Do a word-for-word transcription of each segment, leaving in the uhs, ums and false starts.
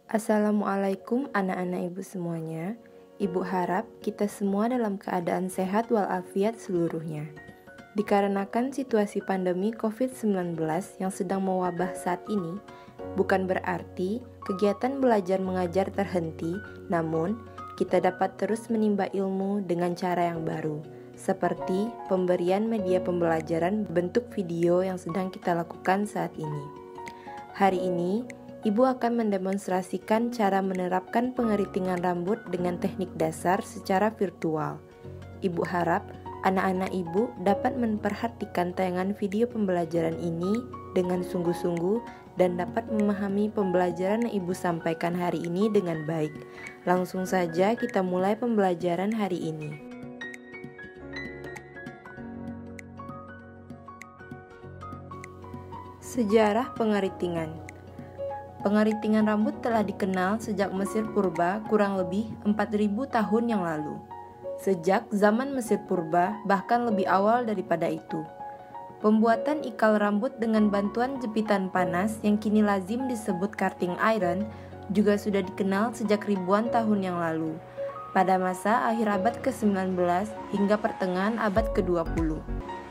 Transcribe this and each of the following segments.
Assalamualaikum anak-anak ibu semuanya. Ibu harap kita semua dalam keadaan sehat walafiat seluruhnya. Dikarenakan situasi pandemi covid sembilan belas yang sedang mewabah saat ini, bukan berarti kegiatan belajar mengajar terhenti, namun kita dapat terus menimba ilmu dengan cara yang baru, seperti pemberian media pembelajaran bentuk video yang sedang kita lakukan saat ini. Hari ini, Ibu akan mendemonstrasikan cara menerapkan pengeritingan rambut dengan teknik dasar secara virtual. Ibu harap anak-anak ibu dapat memperhatikan tayangan video pembelajaran ini dengan sungguh-sungguh dan dapat memahami pembelajaran yang ibu sampaikan hari ini dengan baik. Langsung saja kita mulai pembelajaran hari ini. Sejarah pengeritingan. Pengeritingan rambut telah dikenal sejak Mesir Purba kurang lebih empat ribu tahun yang lalu. Sejak zaman Mesir Purba bahkan lebih awal daripada itu. Pembuatan ikal rambut dengan bantuan jepitan panas yang kini lazim disebut cutting iron juga sudah dikenal sejak ribuan tahun yang lalu, pada masa akhir abad ke sembilan belas hingga pertengahan abad ke dua puluh.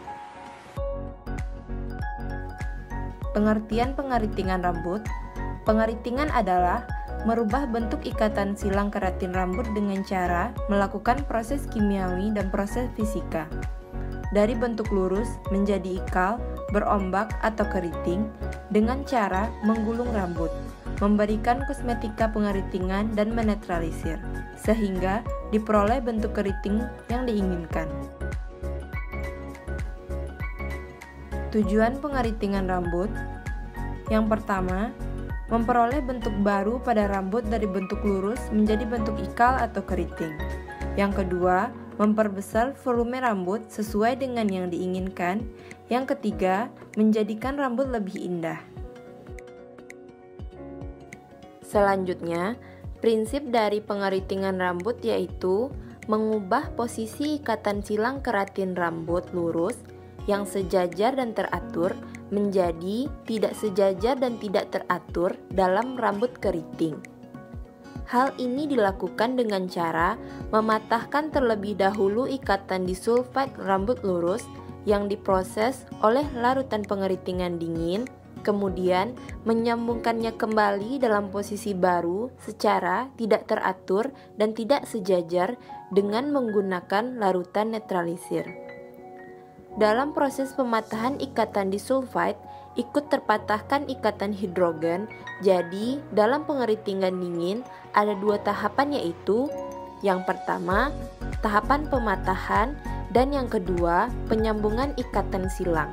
Pengertian pengeritingan rambut. Pengeritingan adalah merubah bentuk ikatan silang keratin rambut dengan cara melakukan proses kimiawi dan proses fisika. Dari bentuk lurus menjadi ikal, berombak atau keriting dengan cara menggulung rambut, memberikan kosmetika pengeritingan dan menetralisir, sehingga diperoleh bentuk keriting yang diinginkan. Tujuan pengeritingan rambut. Yang pertama, memperoleh bentuk baru pada rambut dari bentuk lurus menjadi bentuk ikal atau keriting. Yang kedua, memperbesar volume rambut sesuai dengan yang diinginkan. Yang ketiga, menjadikan rambut lebih indah. Selanjutnya, prinsip dari pengeritingan rambut yaitu mengubah posisi ikatan silang keratin rambut lurus yang sejajar dan teratur menjadi tidak sejajar dan tidak teratur dalam rambut keriting. Hal ini dilakukan dengan cara mematahkan terlebih dahulu ikatan disulfide rambut lurus yang diproses oleh larutan pengeritingan dingin, kemudian menyambungkannya kembali dalam posisi baru secara tidak teratur dan tidak sejajar dengan menggunakan larutan netralisir. Dalam proses pematahan ikatan disulfide, ikut terpatahkan ikatan hidrogen. Jadi, dalam pengeritingan dingin ada dua tahapan yaitu yang pertama, tahapan pematahan dan yang kedua, penyambungan ikatan silang.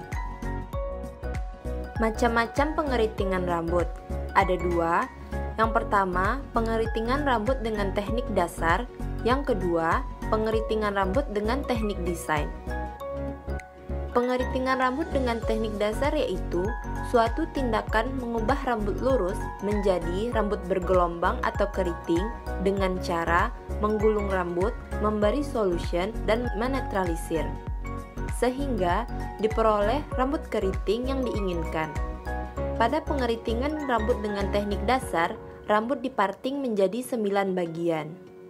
Macam-macam pengeritingan rambut. Ada dua. Yang pertama, pengeritingan rambut dengan teknik dasar. Yang kedua, pengeritingan rambut dengan teknik desain. Pengeritingan rambut dengan teknik dasar yaitu suatu tindakan mengubah rambut lurus menjadi rambut bergelombang atau keriting dengan cara menggulung rambut, memberi solution, dan menetralisir, sehingga diperoleh rambut keriting yang diinginkan. Pada pengeritingan rambut dengan teknik dasar, rambut diparting menjadi sembilan bagian.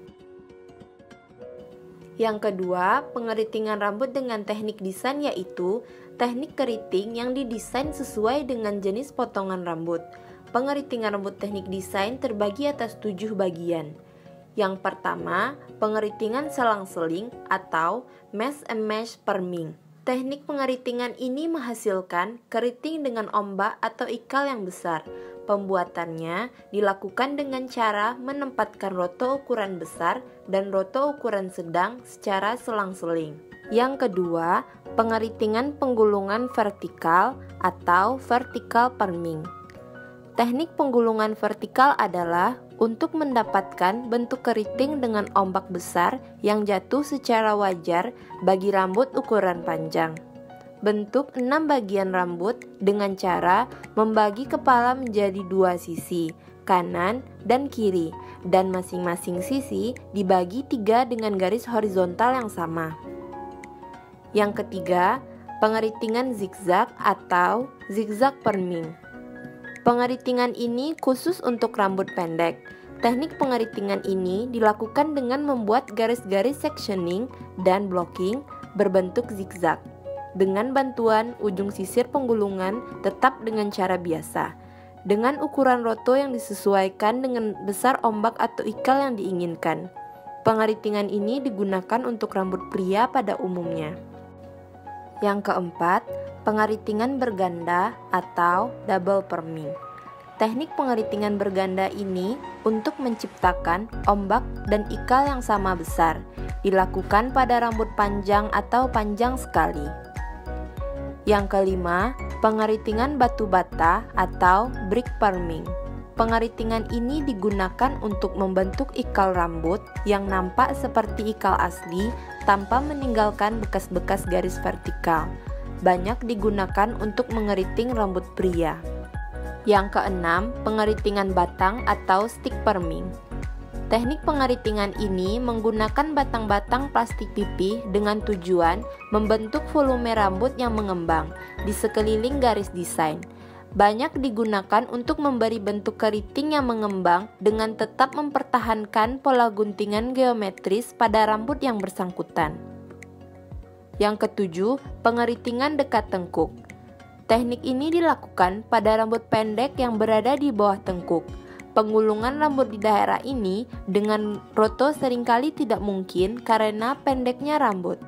Yang kedua, pengeritingan rambut dengan teknik desain yaitu teknik keriting yang didesain sesuai dengan jenis potongan rambut. Pengeritingan rambut teknik desain terbagi atas tujuh bagian. Yang pertama, pengeritingan selang-seling atau mesh and mesh perming. Teknik pengeritingan ini menghasilkan keriting dengan ombak atau ikal yang besar. Pembuatannya dilakukan dengan cara menempatkan roto ukuran besar dan roto ukuran sedang secara selang-seling. Yang kedua, pengeritingan penggulungan vertikal atau vertical perming. Teknik penggulungan vertikal adalah untuk mendapatkan bentuk keriting dengan ombak besar yang jatuh secara wajar bagi rambut ukuran panjang. Bentuk enam bagian rambut dengan cara membagi kepala menjadi dua sisi, kanan dan kiri, dan masing-masing sisi dibagi tiga dengan garis horizontal yang sama. Yang ketiga, pengeritingan zigzag atau zigzag perming. Pengeritingan ini khusus untuk rambut pendek. Teknik pengeritingan ini dilakukan dengan membuat garis-garis sectioning dan blocking berbentuk zigzag. Dengan bantuan ujung sisir penggulungan tetap dengan cara biasa, dengan ukuran roto yang disesuaikan dengan besar ombak atau ikal yang diinginkan. Pengeritingan ini digunakan untuk rambut pria pada umumnya. Yang keempat, pengeritingan berganda atau double perming. Teknik pengeritingan berganda ini untuk menciptakan ombak dan ikal yang sama besar, dilakukan pada rambut panjang atau panjang sekali. Yang kelima, pengeritingan batu bata atau brick perming. Pengeritingan ini digunakan untuk membentuk ikal rambut yang nampak seperti ikal asli tanpa meninggalkan bekas-bekas garis vertikal. Banyak digunakan untuk mengeriting rambut pria. Yang keenam, pengeritingan batang atau stick perming. Teknik pengeritingan ini menggunakan batang-batang plastik pipih dengan tujuan membentuk volume rambut yang mengembang di sekeliling garis desain. Banyak digunakan untuk memberi bentuk keriting yang mengembang dengan tetap mempertahankan pola guntingan geometris pada rambut yang bersangkutan. Yang ketujuh, pengeritingan dekat tengkuk. Teknik ini dilakukan pada rambut pendek yang berada di bawah tengkuk. Pengulungan rambut di daerah ini dengan roto seringkali tidak mungkin karena pendeknya rambut.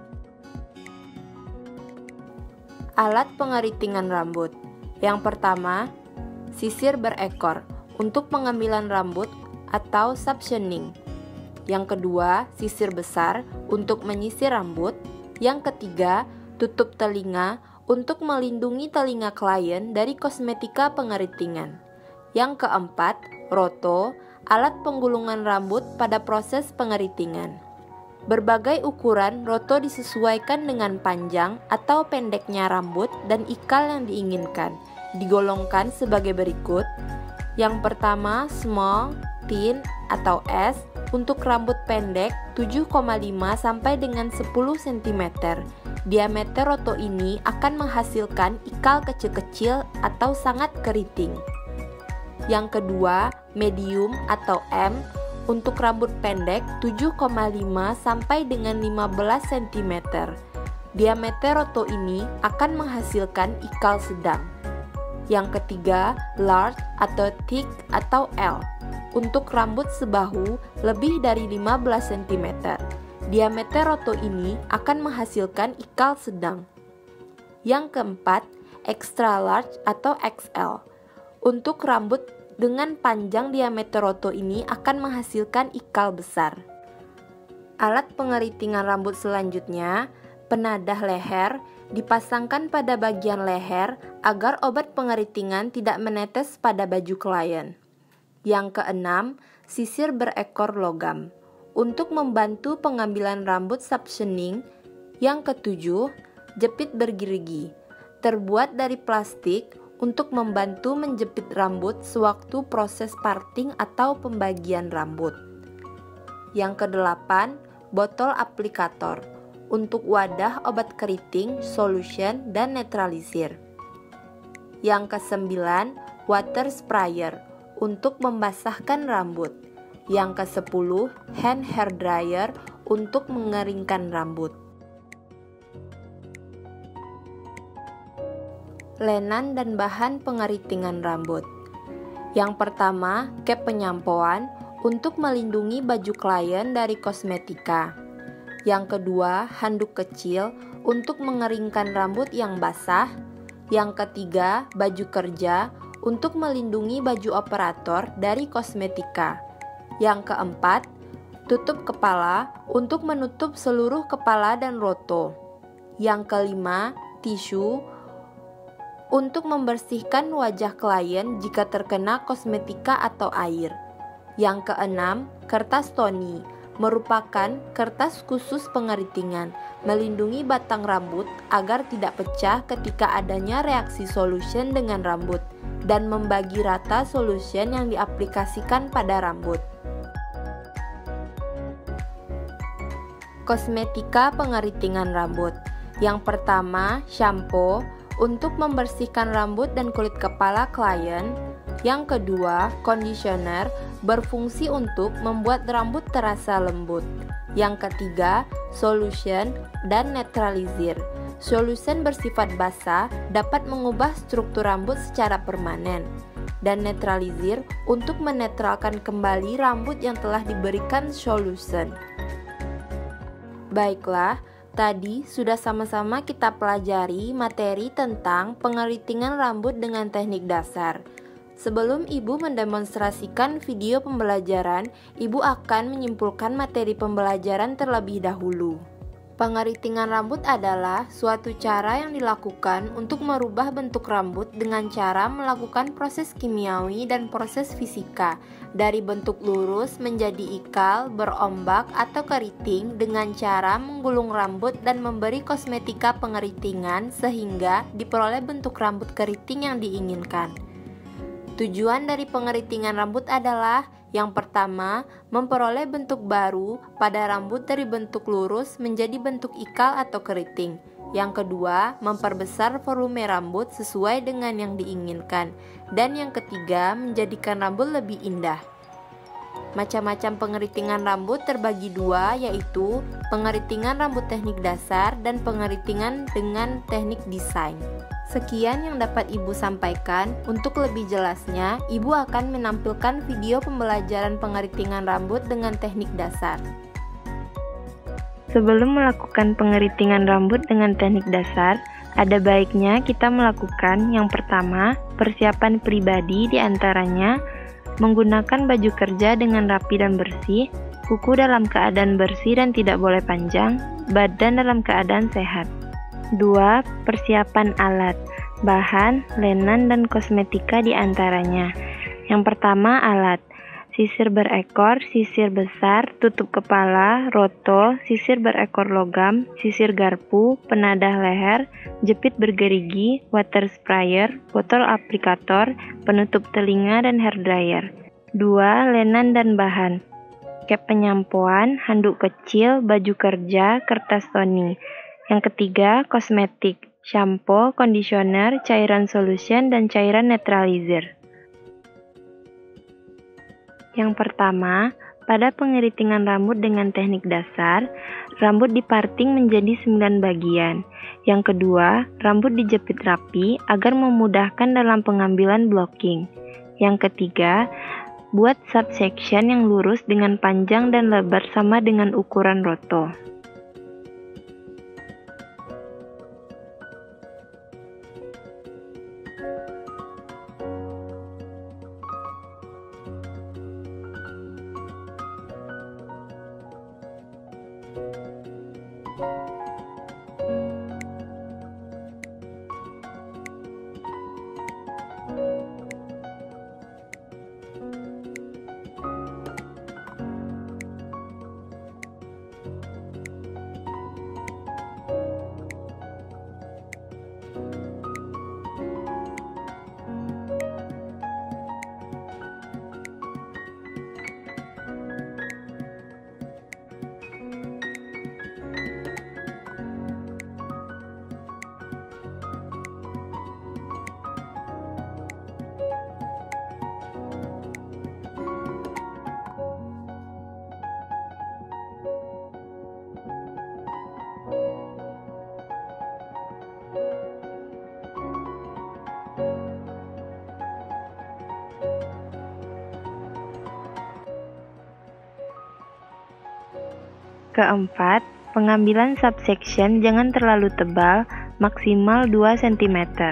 Alat pengeritingan rambut. Yang pertama, sisir berekor untuk pengambilan rambut atau suctioning. Yang kedua, sisir besar untuk menyisir rambut. Yang ketiga, tutup telinga untuk melindungi telinga klien dari kosmetika pengeritingan. Yang keempat, roto, alat penggulungan rambut pada proses pengeritingan. Berbagai ukuran roto disesuaikan dengan panjang atau pendeknya rambut dan ikal yang diinginkan. Digolongkan sebagai berikut. Yang pertama, small, thin atau S untuk rambut pendek tujuh koma lima sampai dengan sepuluh sentimeter. Diameter roto ini akan menghasilkan ikal kecil-kecil atau sangat keriting. Yang kedua, medium atau M untuk rambut pendek tujuh koma lima sampai dengan lima belas sentimeter. Diameter roto ini akan menghasilkan ikal sedang. Yang ketiga, large atau thick atau L untuk rambut sebahu lebih dari lima belas sentimeter. Diameter roto ini akan menghasilkan ikal sedang. Yang keempat, extra large atau X L. Untuk rambut dengan panjang diameter roto ini akan menghasilkan ikal besar. Alat pengeritingan rambut selanjutnya, penadah leher, dipasangkan pada bagian leher agar obat pengeritingan tidak menetes pada baju klien. Yang keenam, sisir berekor logam untuk membantu pengambilan rambut suctioning. Yang ketujuh, jepit bergerigi terbuat dari plastik untuk membantu menjepit rambut sewaktu proses parting atau pembagian rambut. Yang kedelapan, botol aplikator untuk wadah obat keriting, solution, dan netralisir. Yang kesembilan, water sprayer untuk membasahkan rambut. Yang kesepuluh, hand hair dryer untuk mengeringkan rambut. Lenan dan bahan pengeritingan rambut. Yang pertama, cap penyampouan untuk melindungi baju klien dari kosmetika. Yang kedua, handuk kecil untuk mengeringkan rambut yang basah. Yang ketiga, baju kerja untuk melindungi baju operator dari kosmetika. Yang keempat, tutup kepala untuk menutup seluruh kepala dan roto. Yang kelima, tisu untuk membersihkan wajah klien jika terkena kosmetika atau air. Yang keenam, kertas toni merupakan kertas khusus pengeritingan, melindungi batang rambut agar tidak pecah ketika adanya reaksi solution dengan rambut, dan membagi rata solution yang diaplikasikan pada rambut. Kosmetika pengeritingan rambut. Yang pertama, shampoo untuk membersihkan rambut dan kulit kepala klien. Yang kedua, conditioner berfungsi untuk membuat rambut terasa lembut. Yang ketiga, solution dan netralizer. Solution bersifat basah dapat mengubah struktur rambut secara permanen, dan netralizer untuk menetralkan kembali rambut yang telah diberikan solution. Baiklah, tadi sudah sama-sama kita pelajari materi tentang pengeritingan rambut dengan teknik dasar. Sebelum Ibu mendemonstrasikan video pembelajaran, Ibu akan menyimpulkan materi pembelajaran terlebih dahulu. Pengeritingan rambut adalah suatu cara yang dilakukan untuk merubah bentuk rambut dengan cara melakukan proses kimiawi dan proses fisika dari bentuk lurus menjadi ikal, berombak, atau keriting dengan cara menggulung rambut dan memberi kosmetika pengeritingan sehingga diperoleh bentuk rambut keriting yang diinginkan. Tujuan dari pengeritingan rambut adalah yang pertama, memperoleh bentuk baru pada rambut dari bentuk lurus menjadi bentuk ikal atau keriting. Yang kedua, memperbesar volume rambut sesuai dengan yang diinginkan. Dan yang ketiga, menjadikan rambut lebih indah. Macam-macam pengeritingan rambut terbagi dua, yaitu pengeritingan rambut teknik dasar dan pengeritingan dengan teknik desain. Sekian yang dapat Ibu sampaikan. Untuk lebih jelasnya, Ibu akan menampilkan video pembelajaran pengeritingan rambut dengan teknik dasar. Sebelum melakukan pengeritingan rambut dengan teknik dasar, ada baiknya kita melakukan yang pertama, persiapan pribadi diantaranya menggunakan baju kerja dengan rapi dan bersih, kuku dalam keadaan bersih dan tidak boleh panjang, badan dalam keadaan sehat. Dua. Persiapan alat, bahan, lenan, dan kosmetika diantaranya. Yang pertama, alat. Sisir berekor, sisir besar, tutup kepala, roto, sisir berekor logam, sisir garpu, penadah leher, jepit bergerigi, water sprayer, botol aplikator, penutup telinga, dan hair dryer. Dua. Lenan dan bahan. Cap penyampuan, handuk kecil, baju kerja, kertas toni. Yang ketiga, kosmetik, shampoo, conditioner, cairan solution, dan cairan netralizer. Yang pertama, pada pengeritingan rambut dengan teknik dasar, rambut diparting menjadi sembilan bagian. Yang kedua, rambut dijepit rapi agar memudahkan dalam pengambilan blocking. Yang ketiga, buat subsection yang lurus dengan panjang dan lebar sama dengan ukuran roto. Keempat, pengambilan subsection jangan terlalu tebal, maksimal dua sentimeter.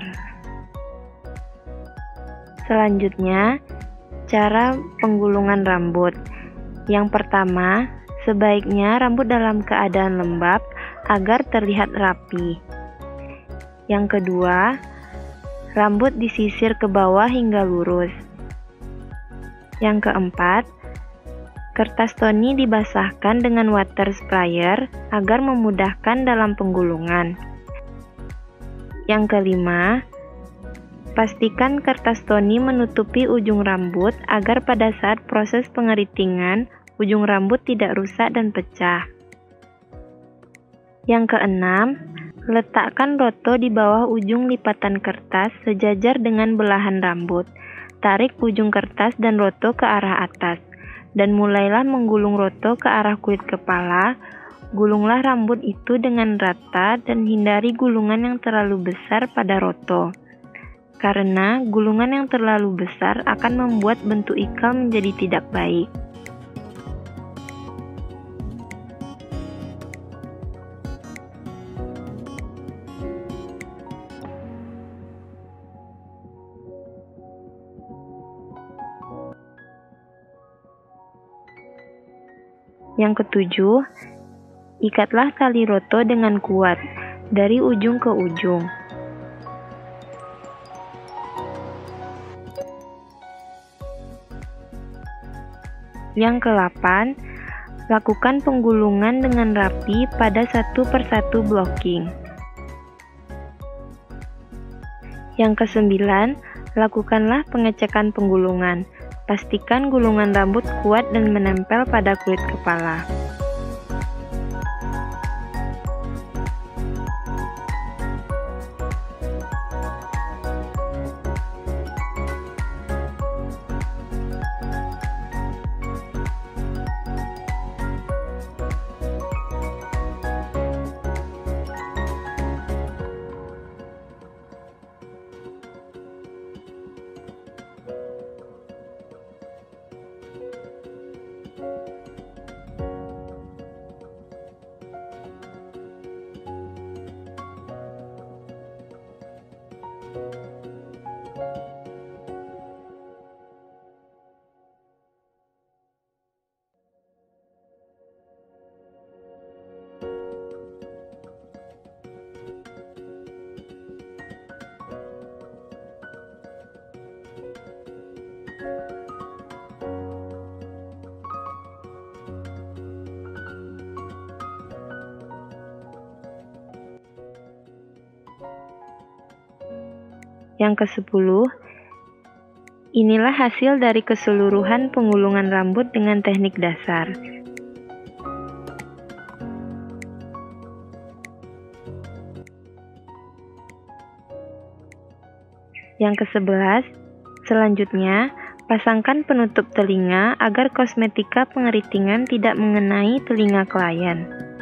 Selanjutnya, cara penggulungan rambut. Yang pertama, sebaiknya rambut dalam keadaan lembab agar terlihat rapi. Yang kedua, rambut disisir ke bawah hingga lurus. Yang keempat, kertas toni dibasahkan dengan water sprayer agar memudahkan dalam penggulungan. Yang kelima, pastikan kertas toni menutupi ujung rambut agar pada saat proses pengeritingan, ujung rambut tidak rusak dan pecah. Yang keenam, letakkan roto di bawah ujung lipatan kertas sejajar dengan belahan rambut. tarik ujung kertas dan roto ke arah atas, dan mulailah menggulung roto ke arah kulit kepala. Gulunglah rambut itu dengan rata dan hindari gulungan yang terlalu besar pada roto, karena gulungan yang terlalu besar akan membuat bentuk ikal menjadi tidak baik. Yang ketujuh, ikatlah tali roto dengan kuat dari ujung ke ujung. Yang kedelapan, lakukan penggulungan dengan rapi pada satu persatu blocking. Yang kesembilan, lakukanlah pengecekan penggulungan. Pastikan gulungan rambut kuat dan menempel pada kulit kepala. Yang kesepuluh, inilah hasil dari keseluruhan penggulungan rambut dengan teknik dasar. Yang kesebelas, selanjutnya, pasangkan penutup telinga agar kosmetika pengeritingan tidak mengenai telinga klien.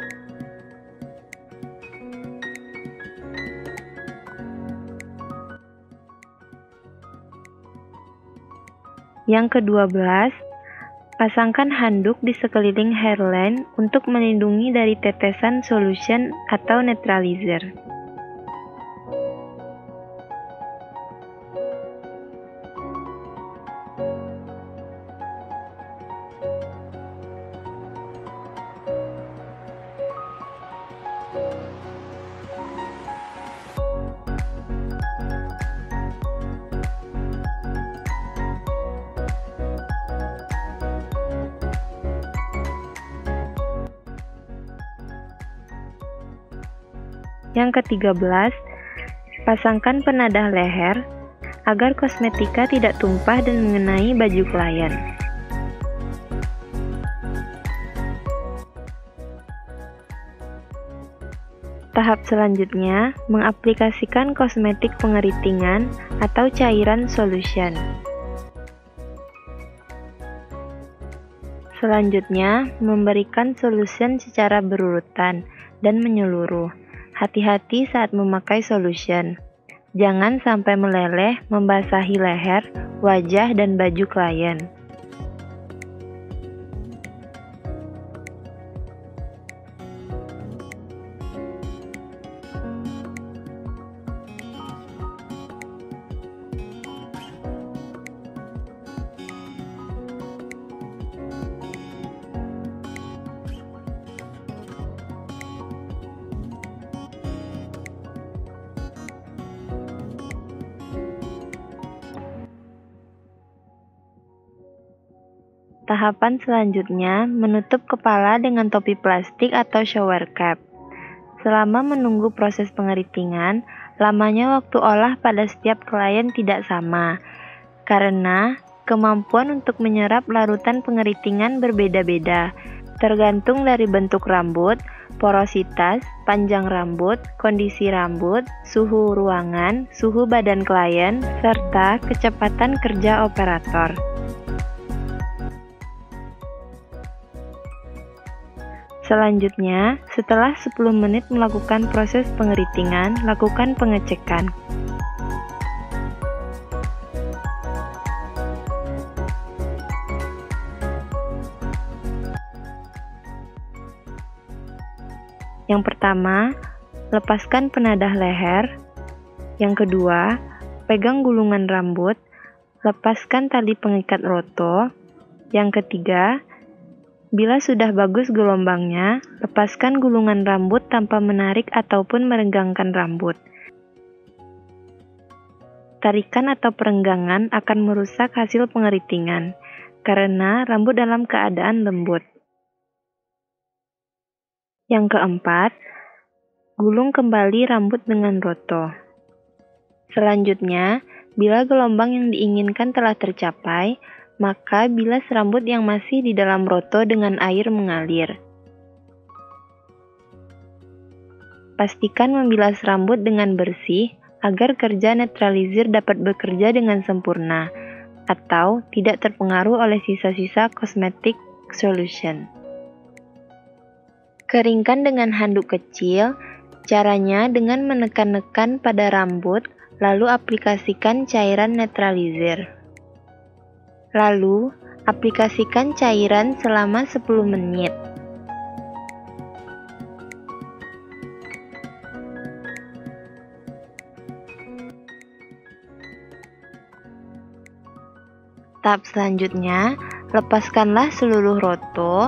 Yang kedua belas, pasangkan handuk di sekeliling hairline untuk melindungi dari tetesan solution atau netralizer. Yang ketiga belas, pasangkan penadah leher agar kosmetika tidak tumpah dan mengenai baju klien. Tahap selanjutnya, mengaplikasikan kosmetik pengeritingan atau cairan solution. Selanjutnya, memberikan solution secara berurutan dan menyeluruh. Hati-hati saat memakai solution. Jangan sampai meleleh membasahi leher, wajah, dan baju klien. Tahapan selanjutnya, menutup kepala dengan topi plastik atau shower cap. Selama menunggu proses pengeritingan, lamanya waktu olah pada setiap klien tidak sama, karena kemampuan untuk menyerap larutan pengeritingan berbeda-beda, tergantung dari bentuk rambut, porositas, panjang rambut, kondisi rambut, suhu ruangan, suhu badan klien, serta kecepatan kerja operator. Selanjutnya, setelah sepuluh menit melakukan proses pengeritingan, lakukan pengecekan. Yang pertama, lepaskan penadah leher. Yang kedua, pegang gulungan rambut, lepaskan tali pengikat roto. Yang ketiga, bila sudah bagus gelombangnya, lepaskan gulungan rambut tanpa menarik ataupun meregangkan rambut. Tarikan atau perenggangan akan merusak hasil pengeritingan, karena rambut dalam keadaan lembut. Yang keempat, gulung kembali rambut dengan roto. Selanjutnya, bila gelombang yang diinginkan telah tercapai, maka bilas rambut yang masih di dalam roto dengan air mengalir. Pastikan membilas rambut dengan bersih agar kerja netralisir dapat bekerja dengan sempurna atau tidak terpengaruh oleh sisa-sisa cosmetic solution. Keringkan dengan handuk kecil, caranya dengan menekan-nekan pada rambut, lalu aplikasikan cairan netralisir. Lalu, aplikasikan cairan selama sepuluh menit. Tahap selanjutnya, lepaskanlah seluruh roto.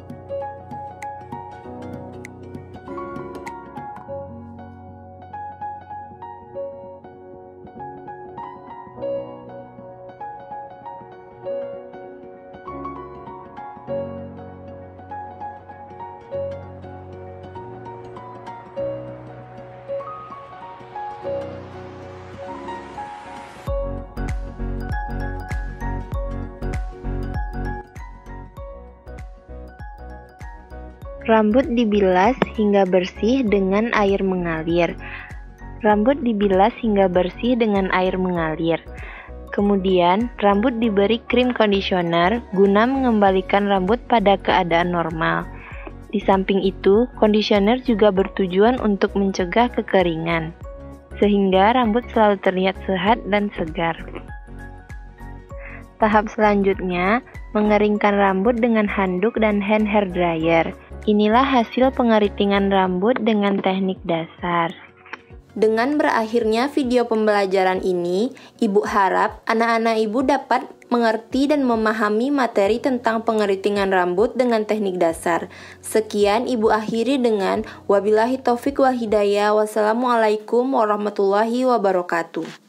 Rambut dibilas hingga bersih dengan air mengalir. Rambut dibilas hingga bersih dengan air mengalir. Kemudian, rambut diberi krim conditioner guna mengembalikan rambut pada keadaan normal. Di samping itu, conditioner juga bertujuan untuk mencegah kekeringan, sehingga rambut selalu terlihat sehat dan segar. Tahap selanjutnya, mengeringkan rambut dengan handuk dan hand hair dryer. Inilah hasil pengeritingan rambut dengan teknik dasar. Dengan berakhirnya video pembelajaran ini, Ibu harap anak-anak Ibu dapat mengerti dan memahami materi tentang pengeritingan rambut dengan teknik dasar. Sekian Ibu akhiri dengan wabillahi taufik wa hidayah. Wassalamualaikum warahmatullahi wabarakatuh.